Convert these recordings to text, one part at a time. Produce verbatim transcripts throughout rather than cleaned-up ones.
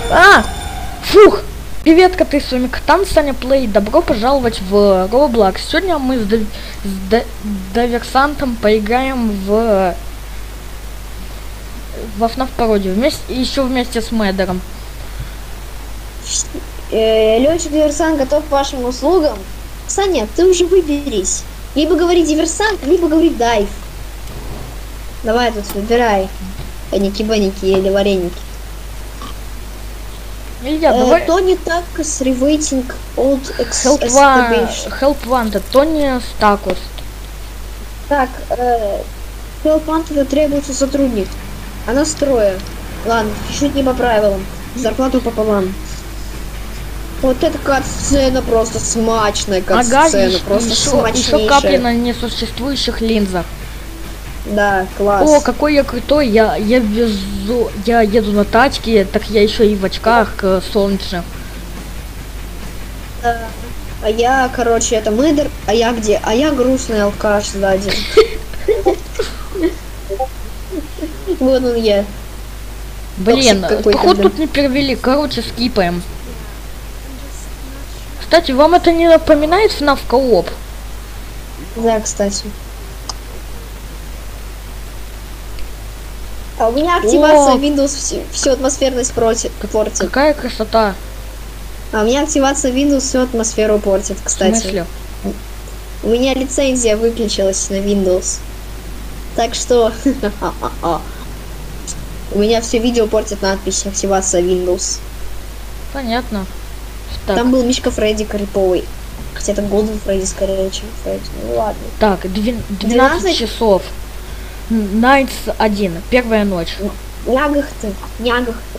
А! Фух! Привет, коты, с вами Катан, Саня Плей. Добро пожаловать в Roblox. Сегодня мы с, Дав... с Д... Даверсантом поиграем в... во эф наф пародию. Вместе... Еще вместе с Мэдером. Э, Летчик Диверсант готов к вашим услугам. Саня, ты уже выберись. Либо говори диверсант, либо говори дайв. Давай тут выбирай. Паники-баники или вареники. Илья, э, давай... Тони Такос ревейтинг Old Help, one... Help Wanted, Тони Стакус. Так, э, Help Wanted требуется сотрудник. Она строя. Ладно, чуть не по правилам. Зарплату пополам. Вот эта кат-сцена просто смачная, кат-сцена, ага, просто еще, смачнейшая. еще капли на несуществующих линзах. Да, класс. О, какой я крутой, я, я везу, я еду на тачке, так я еще и в очках э, солнечных. Да. А я, короче, это Мэдер, а я где? А я грустный алкаш сзади. Вот он я. Блин, походу тут не перевели, короче, скипаем. Кстати, вам это не напоминает эф наф кооп? Да, кстати. А у меня активация О! Windows всю, всю атмосферность портит. Какая красота. А у меня активация Windows всю атмосферу портит, кстати. В смысле? У меня лицензия выключилась на Windows. Так что... У меня все видео портит надпись активация Windows. Понятно. Так. Там был Мишка Фредди криповый. Хотя это Голден Фредди скорее, чем Фредди. Ну ладно. Так, двенадцать часов. Найтс один. Первая ночь. Нягах ты. Нягах ты.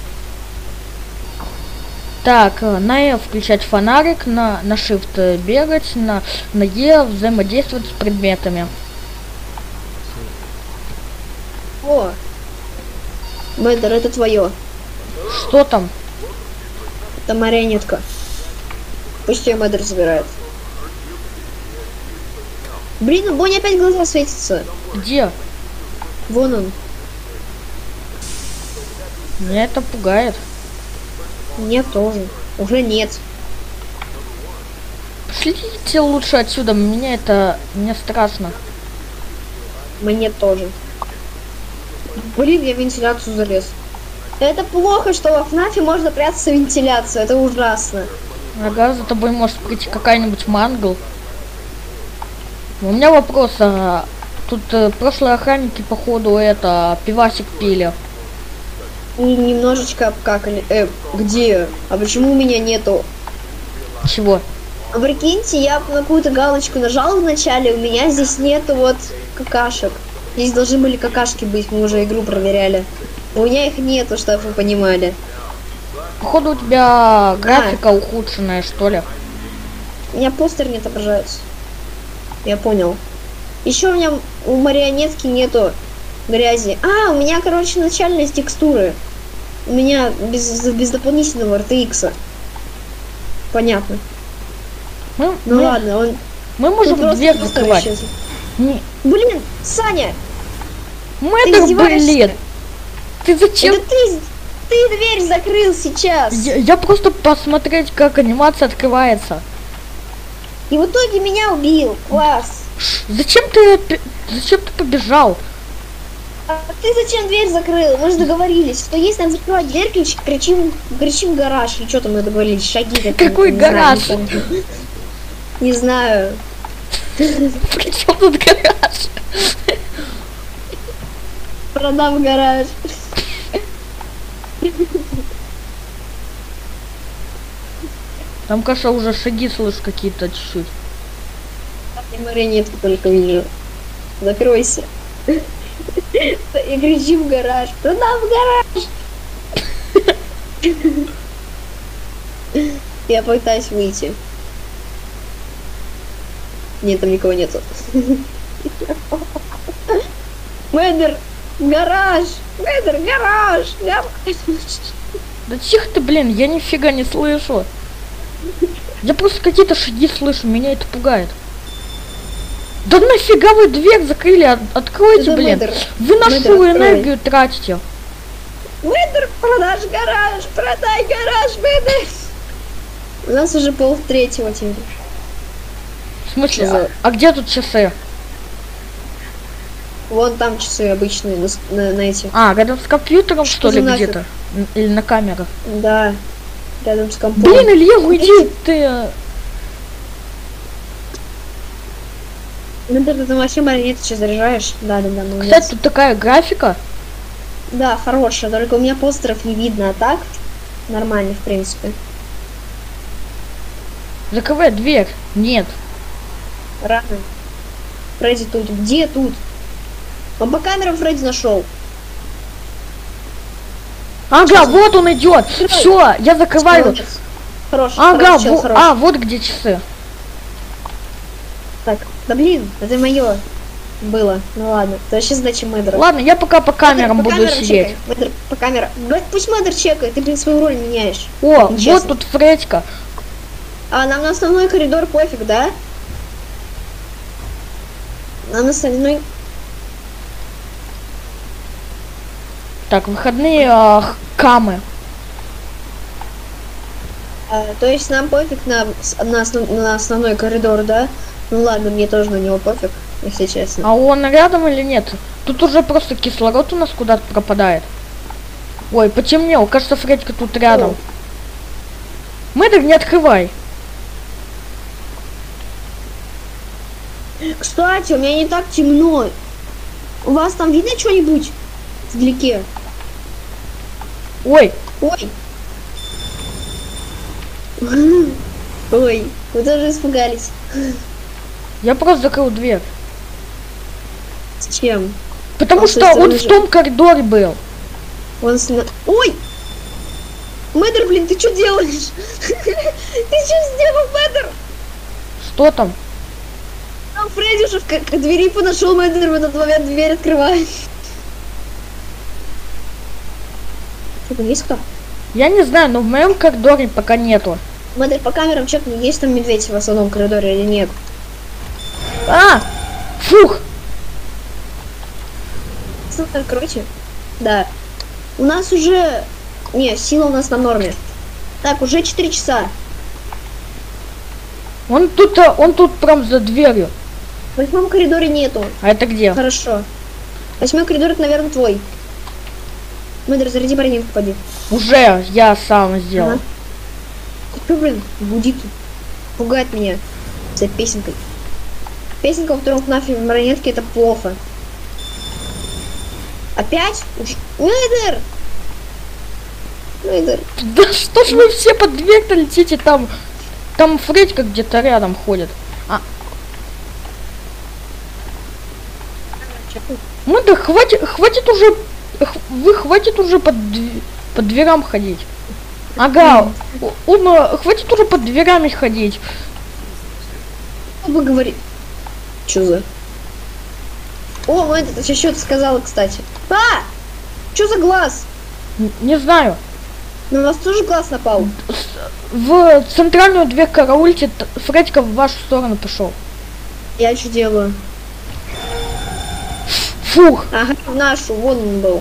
Так, на Е включать фонарик, на, на Shift бегать, на, на Е взаимодействовать с предметами. О! Мэдер, это твое. Что там? Это марионетка. Пусть ее Мэдер забирает. Блин, у Бонни опять глаза светятся. Где? Вон он. Меня это пугает. Мне тоже. Уже нет. Пошлите лучше отсюда, меня это... мне страшно. Мне тоже. Блин, я в вентиляцию залез. Это плохо, что во эф нафе можно прятаться в вентиляцию. Это ужасно. Ага, за тобой может прийти какая-нибудь мангл. У меня вопрос. А, тут э, прошлые охранники, походу, это пивасик пили. И немножечко обкакали. Э, где? А почему у меня нету? Чего? А прикиньте, я на какую-то галочку нажал в начале, у меня здесь нету вот какашек. Здесь должны были какашки быть, мы уже игру проверяли. У меня их нету, чтобы вы понимали. Походу у тебя графика а. ухудшенная, что ли? У меня постер не отображается. Я понял. Еще у меня у марионетки нету грязи. А, у меня, короче, начальные текстуры. У меня без, без дополнительного эр ти икс. Понятно. Мы, ну мы, ладно, он... Мы можем дверь закрывать. Не... Блин, Саня! Мэдер, блин! Ты зачем? Это ты, ты дверь закрыл сейчас! Я, я просто посмотреть, как анимация открывается. И в итоге меня убил. Класс! Зачем ты... Зачем ты побежал? А ты зачем дверь закрыл? Мы же договорились, что если нам закрывать дверь, кричим, кричим, кричим гараж. И что там мы договорились? Шаги. Какой гараж? Знаю, не знаю. При чем тут гараж? Продам гараж. Там, кажется, уже шаги слышу какие-то чуть-чуть. Я марионетку только вижу. Закройся. И кричи в гараж. Продам гараж. Я пытаюсь выйти. Нет, там никого нету. Мэдер, гараж! Мэдер, гараж! Гараж! Да тихо ты, блин, я нифига не слышу. Я просто какие-то шаги слышу, меня это пугает. Да нафига вы дверь закрыли? От откройте, Это блин. Мэдер. Вы нашу Мэдер, энергию тратите. Мэдер, продашь гараж, продай гараж, Мэдер. У нас уже пол третьего теперь. В смысле? А, а где тут часы? Вон там часы обычные на, на, на эти. А, рядом с компьютером, что, что ли, где-то? Или на камерах? Да, рядом с компом. Блин, Илья, уйди ты! Ну ты, ты вообще марионетку сейчас заряжаешь? Да, да, да. Молодец. Кстати, тут такая графика. Да, хорошая, только у меня постеров не видно, а так нормально, в принципе. Закрывай дверь. Нет. Рано. Фредди тут. Где тут? Он по камерам Фредди нашел. Ага, Чё? вот он идет. Все, я закрываю. Молодец. Хорош. Ага, хорош, чел, во- хорош. а, вот где часы. Так, да блин, это мое было. Ну ладно, это вообще задача Мэдера. Ладно, я пока по камерам Мэдер, по буду камерам сидеть. чекай. Мэдер, по камерам. Да пусть Мэдер чекает, ты, блин, свою роль меняешь. О, Нечестно. вот тут Фредька. А нам на основной коридор пофиг, да? Нам на остальной... Так, выходные а, х- камы. А, то есть нам пофиг на, с- на, основ- на основной коридор, да? Ну ладно, мне тоже на него пофиг, если честно. А он рядом или нет? Тут уже просто кислород у нас куда-то пропадает. Ой, потемнел. Кажется, Фредька тут рядом. О. Мэдер, не открывай. Кстати, у меня не так темно. У вас там видно что-нибудь вдалеке? Ой, Ой. Ой, вы тоже испугались. я просто закрыл дверь. С чем? Потому А с что той он стороны в же- том коридоре был. Он с... на- Ой! Мэдер, блин, ты что делаешь? Ты что сделал, Мэдер? Что там? Там Фредди уже в к- к двери подошел, Мэдер в этот момент дверь открывает. Что, там есть кто? Я не знаю, но в моем коридоре пока нету. Мэдер, по камерам чекни, есть там медведь в основном коридоре или нет. А! Фух! Сил откройте. Да. У нас уже... Не, сила у нас на норме. Так, уже четыре часа. Он тут, а, он тут прям за дверью. В восьмом коридоре нету. А это где? Хорошо. Восьмой коридор, это, наверное, твой. Мэдер, заряди бронетку, поди. Уже я сам сделал. Ага. Ты, блин, будит. Пугает меня за песенкой. Песенка во втором кнафе в марионетке, это плохо. Опять? Уж- Мэдер! Мэдер. Да что ж вы все под дверь-то летите, там... Там Фредька где-то рядом ходит. А, ну да хватит, хватит уже... х- Вы хватит уже под, дв- под дверям ходить. Ага, о- он, а, хватит уже под дверями ходить. Что вы говорите? Чё за? О, Мэдер, ты сейчас что-то сказала, кстати. А! Чё за глаз? Н- Не знаю. На нас тоже глаз напал. В центральную дверь караульте, т- Фредька в вашу сторону пошел. Я что делаю? Фух. Ага, в нашу, вон он был.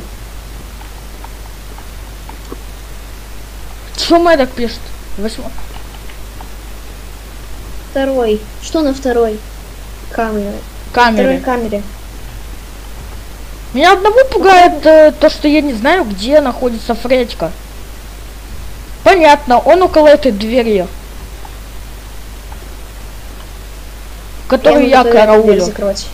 Что Мэддок пишет? Восьмо... Второй. Что на второй? Камере. Второй Камеры. камере. Меня одного пугает э, то, что я не знаю, где находится Фредька. Понятно, он около этой двери, которую я, буду эту дверь караулю. закрывать.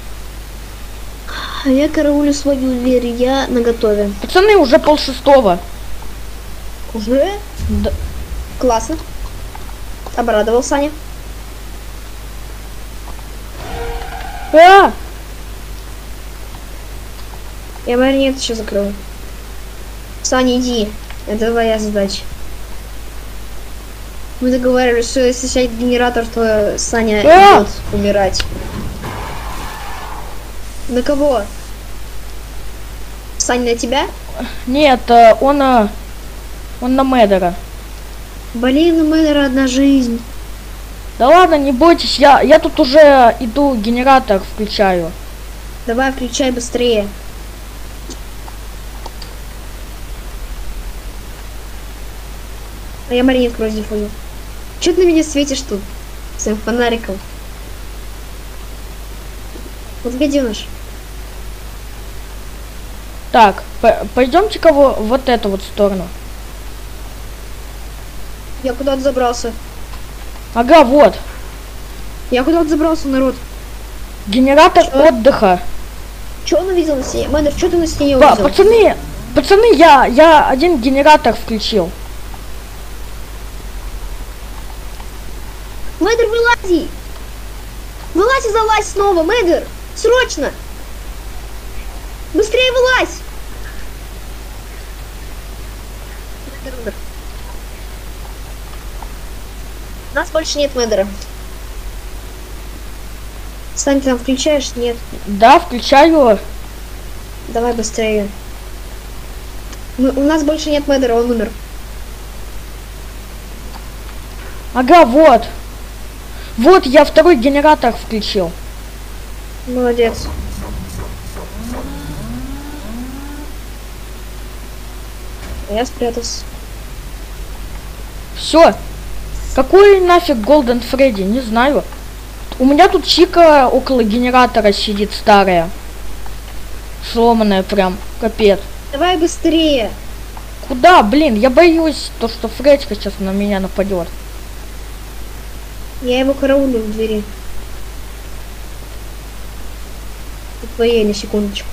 А я караулю свою дверь, я наготове. Пацаны, уже пол шестого. Уже? Да. Классно. Обрадовал Саня. А! Я марионет еще закрою. Саня, иди. Это твоя задача. Мы договаривались, что если сядет генератор, то Саня А! идет умирать. На кого? Саня, на тебя? Нет, э, он, э, он на Мэддера. Блин, у Мэдера одна жизнь. Да ладно, не бойтесь, я, я тут уже иду, генератор включаю. Давай, включай быстрее. А я марионетку раздефаю. Че ты на меня светишь тут? Своим фонариком. Вот гаденыш. Так, пойдемте-ка в вот эту вот сторону. Я куда-то забрался. Ага, вот. Я куда-то забрался, народ. Генератор Чё? отдыха. Че он увидел на стене? Мэндер, что ты на стене Па- увидел? пацаны, пацаны, я, я один генератор включил. Мэндер, вылази! Вылазь и залазь снова, Мэндер! Срочно! Быстрее вылазь! Мэндер умер. У нас больше нет Мэндера. Сань, ты там включаешь? Нет. Да, включаю. Давай быстрее. Мы, у нас больше нет Мэндера, он умер. Ага, вот. Вот, я второй генератор включил. Молодец. Я спрятался. Все. Какой нафиг Голден Фредди? Не знаю. У меня тут чика около генератора сидит старая. Сломанная прям. Капец. Давай быстрее. Куда, блин? Я боюсь, то, что Фредька сейчас на меня нападет. Я его караулю в двери. Твоей на секундочку.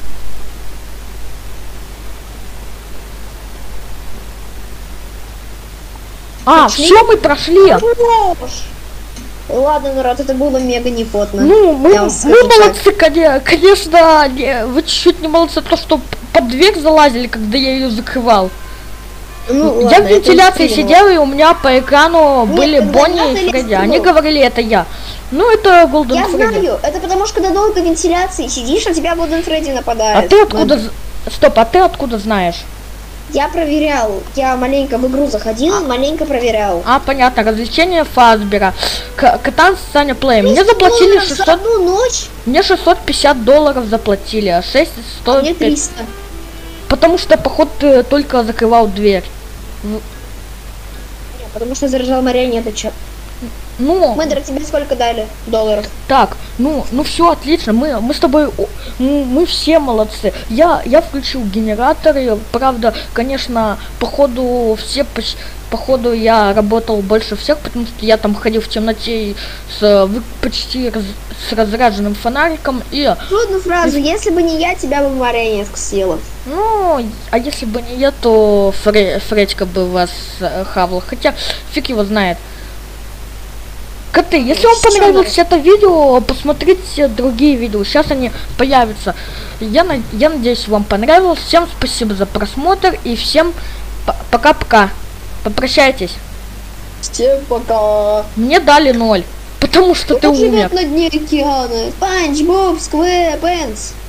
А, Пошли. все, мы прошли. Хорош. Ладно, народ, это было мега неплотно. Ну, мы, Я вам мы скажу так. молодцы, коне- конечно, не- вы чуть-чуть не молодцы, то, что под дверь залазили, когда я ее закрывал. Ну, Я ладно, в вентиляции это сидела, и у меня по экрану Нет, были когда Бонни я и залезла, Фредди. ну. Они говорили, это я. Ну, это Голден Я Фредди. знаю, это потому что когда долго в вентиляции сидишь, на тебя Голден Фредди А нападает. ты откуда... Мэндер. з- Стоп, а ты откуда знаешь? Я проверял, я маленько в игру заходил, маленько проверял. А, понятно, развлечение Фазбера. К- Катан Саня Плей. Мне триста заплатили долларов за шестьсот... одну ночь, Мне шестьсот пятьдесят долларов заплатили, а шесть а мне сто... триста. Потому что, походу, ты только закрывал дверь. В- Потому что заряжал марионеточек. Ну, Мэндер, тебе сколько дали долларов? так, ну, ну все отлично, мы, мы с тобой, о, мы, мы все молодцы. Я, я включил генераторы, правда, конечно, походу все, поч- походу я работал больше всех, потому что я там ходил в темноте и с вы- почти раз- с разряженным фонариком и, Трудную фразу, если бы не я, тебя бы марионетка съела. ну, а если бы не я, то Фре- Фредька бы вас э, хавал, хотя фиг его знает. Коты, если вам понравилось это видео, посмотрите другие видео. Сейчас они появятся. Я, на- я надеюсь, вам понравилось. Всем спасибо за просмотр и всем п- пока-пока. Попрощайтесь. Всем пока. Мне дали ноль, потому что ты Кто умер. живет на дне океана? Спанч Боб Сквепенс.